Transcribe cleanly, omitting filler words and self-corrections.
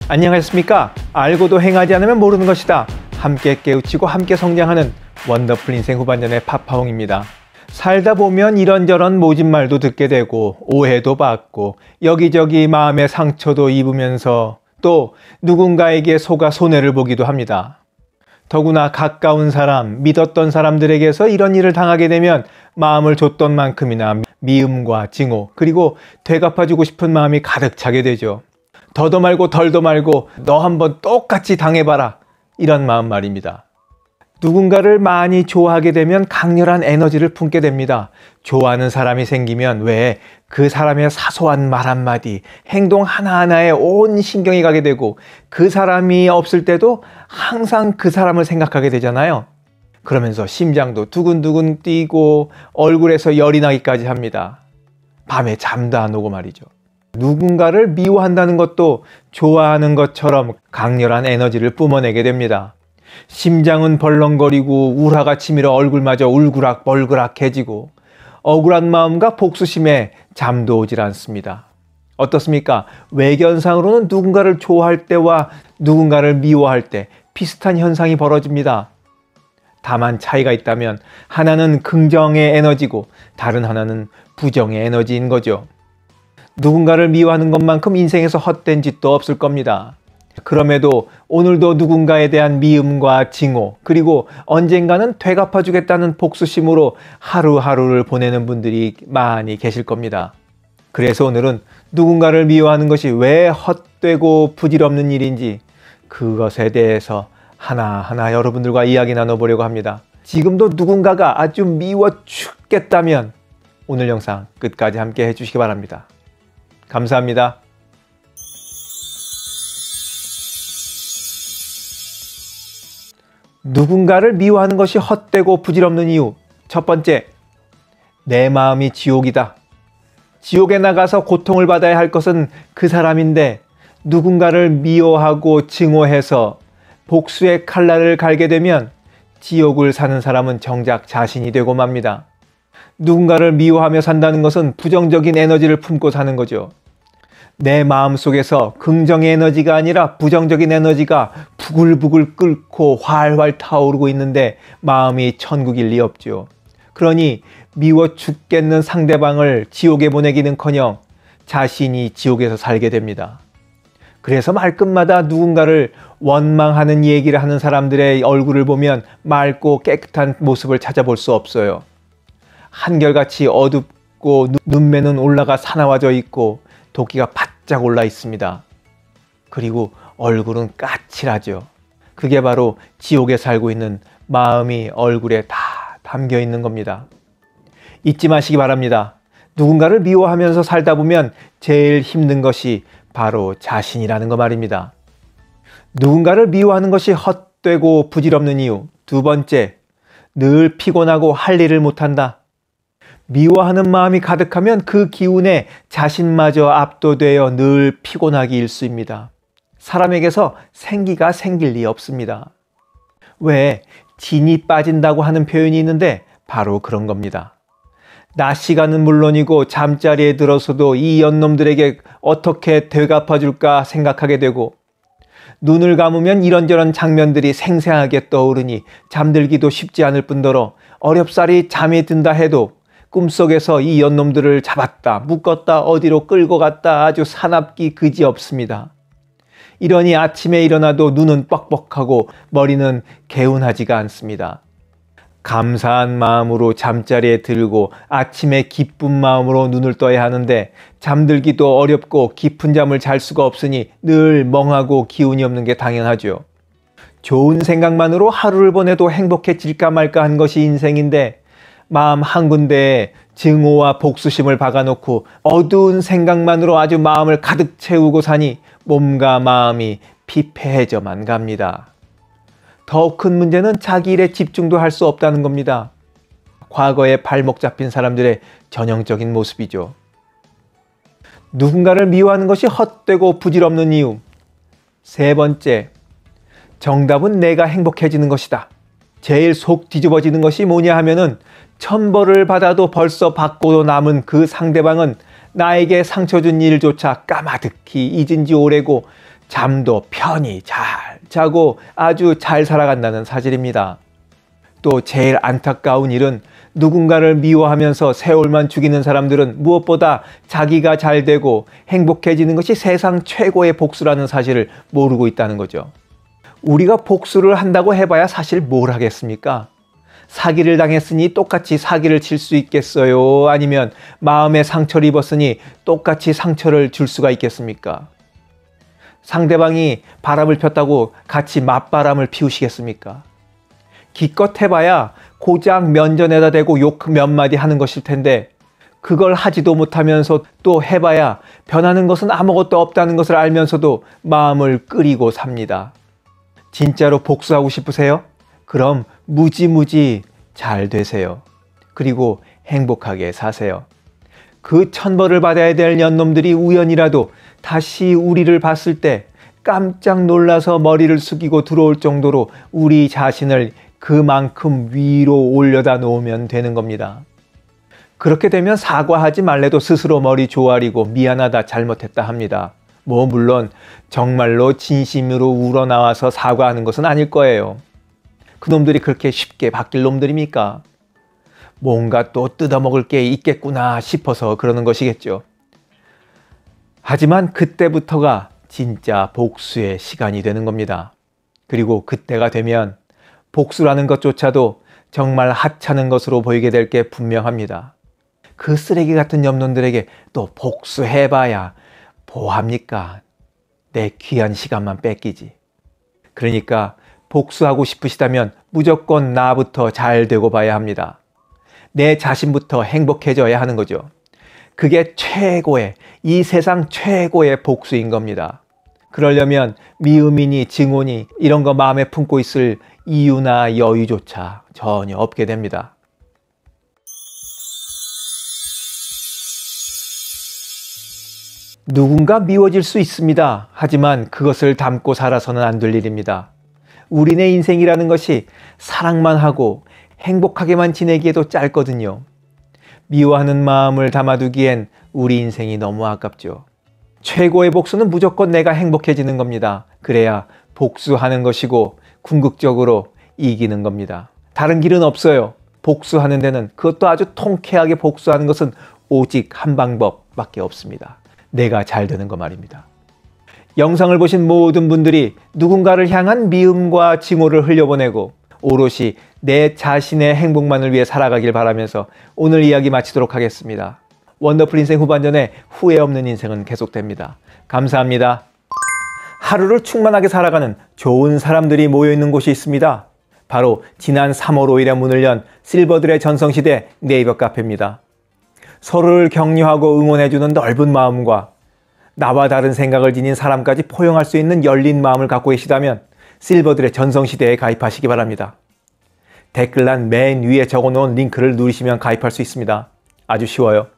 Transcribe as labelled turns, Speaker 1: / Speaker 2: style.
Speaker 1: 안녕하십니까? 알고도 행하지 않으면 모르는 것이다. 함께 깨우치고 함께 성장하는 원더풀 인생 후반전의 파파홍입니다. 살다 보면 이런저런 모진 말도 듣게 되고 오해도 받고 여기저기 마음의 상처도 입으면서 또 누군가에게 속아 손해를 보기도 합니다. 더구나 가까운 사람, 믿었던 사람들에게서 이런 일을 당하게 되면 마음을 줬던 만큼이나 미움과 증오, 그리고 되갚아주고 싶은 마음이 가득 차게 되죠. 더도 말고 덜도 말고 너 한번 똑같이 당해봐라, 이런 마음 말입니다. 누군가를 많이 좋아하게 되면 강렬한 에너지를 품게 됩니다. 좋아하는 사람이 생기면 왜 그 사람의 사소한 말 한마디, 행동 하나하나에 온 신경이 가게 되고 그 사람이 없을 때도 항상 그 사람을 생각하게 되잖아요. 그러면서 심장도 두근두근 뛰고 얼굴에서 열이 나기까지 합니다. 밤에 잠도 안 오고 말이죠. 누군가를 미워한다는 것도 좋아하는 것처럼 강렬한 에너지를 뿜어내게 됩니다. 심장은 벌렁거리고 우라가 치밀어 얼굴마저 울그락벌그락해지고 억울한 마음과 복수심에 잠도 오질 않습니다. 어떻습니까? 외견상으로는 누군가를 좋아할 때와 누군가를 미워할 때 비슷한 현상이 벌어집니다. 다만 차이가 있다면 하나는 긍정의 에너지고 다른 하나는 부정의 에너지인 거죠. 누군가를 미워하는 것만큼 인생에서 헛된 짓도 없을 겁니다. 그럼에도 오늘도 누군가에 대한 미움과 증오, 그리고 언젠가는 되갚아주겠다는 복수심으로 하루하루를 보내는 분들이 많이 계실 겁니다. 그래서 오늘은 누군가를 미워하는 것이 왜 헛되고 부질없는 일인지 그것에 대해서 하나하나 여러분들과 이야기 나눠보려고 합니다. 지금도 누군가가 아주 미워 죽겠다면 오늘 영상 끝까지 함께 해주시기 바랍니다. 감사합니다. 누군가를 미워하는 것이 헛되고 부질없는 이유. 첫 번째, 내 마음이 지옥이다. 지옥에 나가서 고통을 받아야 할 것은 그 사람인데 누군가를 미워하고 증오해서 복수의 칼날을 갈게 되면 지옥을 사는 사람은 정작 자신이 되고 맙니다. 누군가를 미워하며 산다는 것은 부정적인 에너지를 품고 사는 거죠. 내 마음속에서 긍정의 에너지가 아니라 부정적인 에너지가 부글부글 끓고 활활 타오르고 있는데 마음이 천국일 리 없죠. 그러니 미워 죽겠는 상대방을 지옥에 보내기는커녕 자신이 지옥에서 살게 됩니다. 그래서 말끝마다 누군가를 원망하는 얘기를 하는 사람들의 얼굴을 보면 맑고 깨끗한 모습을 찾아볼 수 없어요. 한결같이 어둡고 눈매는 올라가 사나워져 있고 도끼가 바짝 올라 있습니다. 그리고 얼굴은 까칠하죠. 그게 바로 지옥에 살고 있는 마음이 얼굴에 다 담겨 있는 겁니다. 잊지 마시기 바랍니다. 누군가를 미워하면서 살다 보면 제일 힘든 것이 바로 자신이라는 거 말입니다. 누군가를 미워하는 것이 헛되고 부질없는 이유. 두 번째, 늘 피곤하고 할 일을 못한다. 미워하는 마음이 가득하면 그 기운에 자신마저 압도되어 늘 피곤하기 일쑤입니다. 사람에게서 생기가 생길 리 없습니다. 왜 진이 빠진다고 하는 표현이 있는데 바로 그런 겁니다. 낮 시간은 물론이고 잠자리에 들어서도 이 연놈들에게 어떻게 되갚아줄까 생각하게 되고 눈을 감으면 이런저런 장면들이 생생하게 떠오르니 잠들기도 쉽지 않을 뿐더러 어렵사리 잠이 든다 해도 꿈속에서 이 연놈들을 잡았다, 묶었다, 어디로 끌고 갔다 아주 사납기 그지없습니다. 이러니 아침에 일어나도 눈은 뻑뻑하고 머리는 개운하지가 않습니다. 감사한 마음으로 잠자리에 들고 아침에 기쁜 마음으로 눈을 떠야 하는데 잠들기도 어렵고 깊은 잠을 잘 수가 없으니 늘 멍하고 기운이 없는 게 당연하죠. 좋은 생각만으로 하루를 보내도 행복해질까 말까 한 것이 인생인데 마음 한 군데에 증오와 복수심을 박아놓고 어두운 생각만으로 아주 마음을 가득 채우고 사니 몸과 마음이 피폐해져만 갑니다. 더 큰 문제는 자기 일에 집중도 할 수 없다는 겁니다. 과거에 발목 잡힌 사람들의 전형적인 모습이죠. 누군가를 미워하는 것이 헛되고 부질없는 이유. 세 번째, 정답은 내가 행복해지는 것이다. 제일 속 뒤집어지는 것이 뭐냐 하면은 천벌을 받아도 벌써 받고도 남은 그 상대방은 나에게 상처 준 일조차 까마득히 잊은 지 오래고 잠도 편히 잘 자고 아주 잘 살아간다는 사실입니다. 또 제일 안타까운 일은 누군가를 미워하면서 세월만 죽이는 사람들은 무엇보다 자기가 잘 되고 행복해지는 것이 세상 최고의 복수라는 사실을 모르고 있다는 거죠. 우리가 복수를 한다고 해봐야 사실 뭘 하겠습니까? 사기를 당했으니 똑같이 사기를 칠 수 있겠어요? 아니면 마음에 상처를 입었으니 똑같이 상처를 줄 수가 있겠습니까? 상대방이 바람을 폈다고 같이 맞바람을 피우시겠습니까? 기껏 해봐야 고작 면전에다 대고 욕 몇 마디 하는 것일 텐데 그걸 하지도 못하면서 또 해봐야 변하는 것은 아무것도 없다는 것을 알면서도 마음을 끓이고 삽니다. 진짜로 복수하고 싶으세요? 그럼 무지무지 잘 되세요. 그리고 행복하게 사세요. 그 천벌을 받아야 될 년놈들이 우연이라도 다시 우리를 봤을 때 깜짝 놀라서 머리를 숙이고 들어올 정도로 우리 자신을 그만큼 위로 올려다 놓으면 되는 겁니다. 그렇게 되면 사과하지 말래도 스스로 머리 조아리고 미안하다 잘못했다 합니다. 물론 정말로 진심으로 우러나와서 사과하는 것은 아닐 거예요. 그놈들이 그렇게 쉽게 바뀔 놈들입니까? 뭔가 또 뜯어먹을 게 있겠구나 싶어서 그러는 것이겠죠. 하지만 그때부터가 진짜 복수의 시간이 되는 겁니다. 그리고 그때가 되면 복수라는 것조차도 정말 하찮은 것으로 보이게 될 게 분명합니다. 그 쓰레기 같은 놈들에게 또 복수해봐야 뭐합니까? 내 귀한 시간만 뺏기지. 그러니까 복수하고 싶으시다면 무조건 나부터 잘 되고 봐야 합니다. 내 자신부터 행복해져야 하는 거죠. 그게 최고의, 이 세상 최고의 복수인 겁니다. 그러려면 미움이니 증오니 이런 거 마음에 품고 있을 이유나 여유조차 전혀 없게 됩니다. 누군가 미워질 수 있습니다. 하지만 그것을 담고 살아서는 안 될 일입니다. 우리네 인생이라는 것이 사랑만 하고 행복하게만 지내기에도 짧거든요. 미워하는 마음을 담아두기엔 우리 인생이 너무 아깝죠. 최고의 복수는 무조건 내가 행복해지는 겁니다. 그래야 복수하는 것이고 궁극적으로 이기는 겁니다. 다른 길은 없어요. 복수하는 데는, 그것도 아주 통쾌하게 복수하는 것은 오직 한 방법밖에 없습니다. 내가 잘 되는 거 말입니다. 영상을 보신 모든 분들이 누군가를 향한 미움과 증오를 흘려보내고 오롯이 내 자신의 행복만을 위해 살아가길 바라면서 오늘 이야기 마치도록 하겠습니다. 원더풀 인생 후반전에 후회 없는 인생은 계속됩니다. 감사합니다. 하루를 충만하게 살아가는 좋은 사람들이 모여있는 곳이 있습니다. 바로 지난 3월 5일에 문을 연 실버들의 전성시대 네이버 카페입니다. 서로를 격려하고 응원해주는 넓은 마음과 나와 다른 생각을 지닌 사람까지 포용할 수 있는 열린 마음을 갖고 계시다면 실버들의 전성시대에 가입하시기 바랍니다. 댓글란 맨 위에 적어놓은 링크를 누르시면 가입할 수 있습니다. 아주 쉬워요.